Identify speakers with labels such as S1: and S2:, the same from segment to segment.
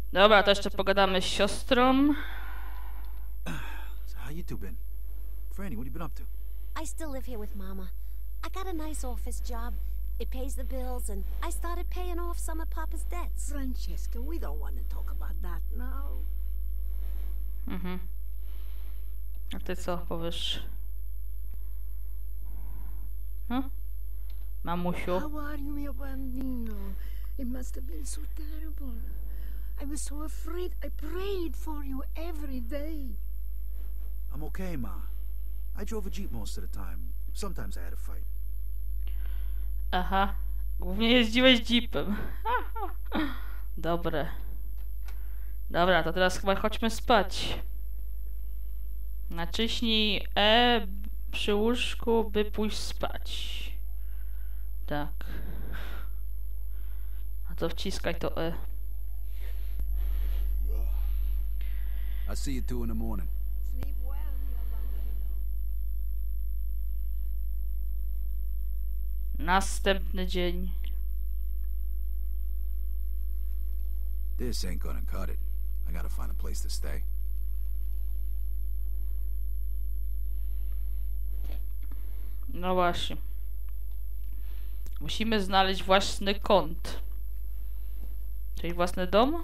S1: Dobra, to jeszcze pogadamy z siostrą.
S2: So how you two been? Franny, what you been up to?
S3: I still live here with Mama. I got a nice office job. It pays the bills, and I started paying off some of Papa's debts.
S4: Francesca, we don't want to talk about that now.
S1: A ty co powiesz? Mamusiu?
S4: How are you, mio bambino? It must have been so terrible. I was so afraid. I prayed for you every day.
S2: I'm okay, Ma. I drove a Jeep most of the time. Sometimes I had a fight.
S1: Aha. Głównie jeździłeś jeepem. Dobre. Dobra, to teraz chyba chodźmy spać. Naciśnij E przy łóżku, by pójść spać. Tak. A to wciskaj to E.
S2: I'll see you two in the morning.
S4: Sleep well, mio bambino.
S1: Następny dzień.
S2: This ain't gonna cut it. I gotta find a place to stay.
S1: No właśnie. Musimy znaleźć własny kąt. Czyli własny dom?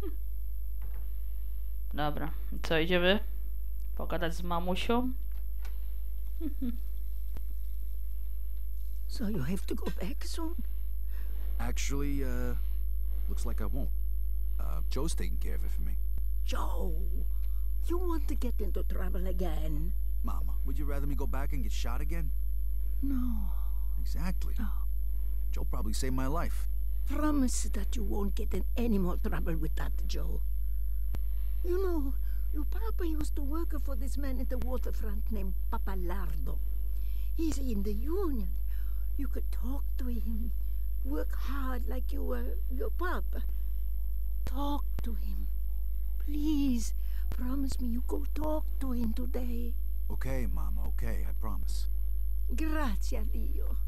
S1: Dobra. Co, idziemy? Pogadać z mamusią?
S4: So you have to go back soon?
S2: Actually, looks like I won't. Joe's taking care of it for me.
S4: Joe, you want to get into trouble again?
S2: Mama, would you rather me go back and get shot again?
S4: No.
S2: Exactly.
S4: No.
S2: Joe probably saved my life.
S4: Promise that you won't get in any more trouble with that, Joe. You know, your papa used to work for this man at the waterfront named Papalardo. He's in the union. You could talk to him. Work hard like you were your papa. Talk to him. Please, promise me you go talk to him today.
S2: Okay, Mama, okay, I promise.
S4: Grazie a Dio.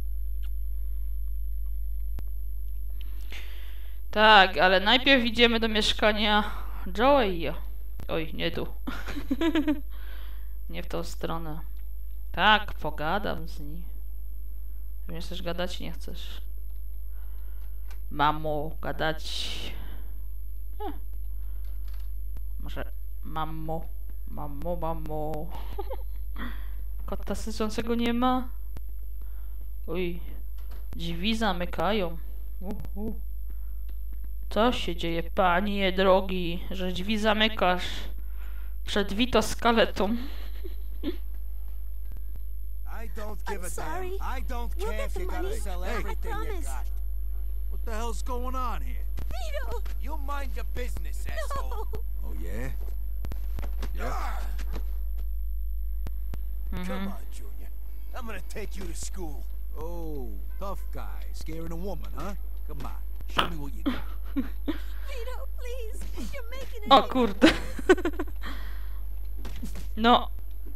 S1: Tak, ale najpierw idziemy do mieszkania Joey. Oj, nie tu. Nie w tą stronę. Tak, pogadam z nim. Nie chcesz gadać? Nie chcesz. Mamo, gadać. Może mamo. Kota syczącego nie ma? Oj, drzwi zamykają. Co się dzieje, panie drogi, że drzwi zamykasz przed Vito Scaletą?
S5: I don't give a damn.
S3: sorry.
S5: I don't
S3: We'll
S5: care
S3: get
S5: if
S3: the
S5: you gotta
S3: money.
S5: sell
S3: I
S5: everything you
S3: promise.
S5: got.
S2: What the hell's going on here?
S3: Vito!
S5: You mind your business, asshole.
S3: No!
S2: Oh, yeah? Yeah?
S5: Come on, Junior. I'm gonna take you to school.
S2: Oh, tough guy. Scaring a woman, huh? Come on. Show me what you got.
S3: Vito, please! You're making it.
S1: O kurde. No.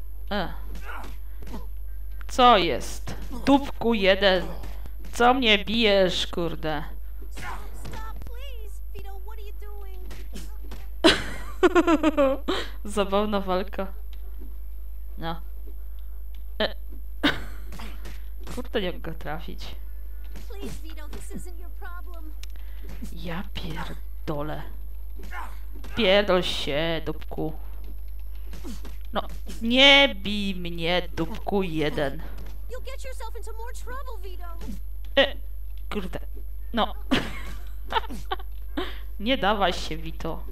S1: Co jest? Dupku jeden. Co mnie bijesz, kurde?
S3: Stop, please! Vito, what are you doing?
S1: Zabawna walka. No. Kurde, nie mogę trafić.
S3: Please, Vito, this isn't your problem.
S1: Ja pierdolę. Pierdol się, dupku. No, nie bij mnie, dupku jeden.
S3: You'll get yourself into more trouble, Vito.
S1: Kurde. No. Nie dawaj się, Vito.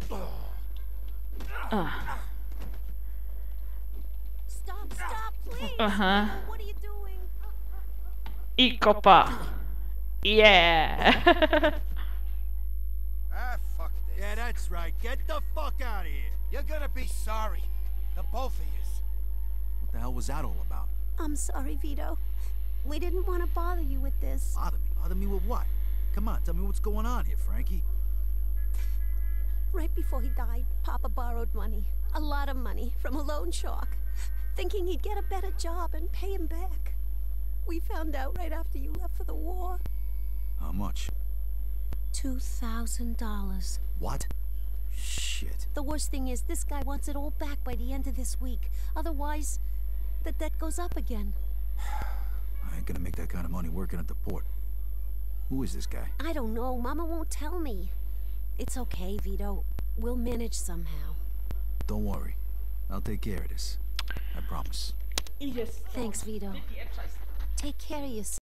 S3: Stop, please!
S1: Aha.
S3: Vito, what are you doing?
S1: I kopa. Yeah.
S5: Ah, fuck this.
S2: Yeah, that's right. Get the fuck out of here.
S5: You're gonna be sorry. The both of yous.
S2: What the hell was that all about?
S3: I'm sorry, Vito. We didn't want to bother you with this.
S2: Bother me? Bother me with what? Come on, tell me what's going on here, Frankie.
S3: Right before he died, Papa borrowed money. A lot of money from a loan shark, thinking he'd get a better job and pay him back. We found out right after you left for the war.
S2: How much?
S3: $2,000.
S2: What? Shit.
S3: The worst thing is, this guy wants it all back by the end of this week. Otherwise, the debt goes up again.
S2: I ain't gonna make that kind of money working at the port. Who is this guy?
S3: I don't know. Mama won't tell me. It's okay, Vito. We'll manage somehow.
S2: Don't worry. I'll take care of this. I promise.
S1: Idzie stąd.
S3: Thanks, Vito.
S1: Wypieprzaj stąd.
S3: Take care of yourself.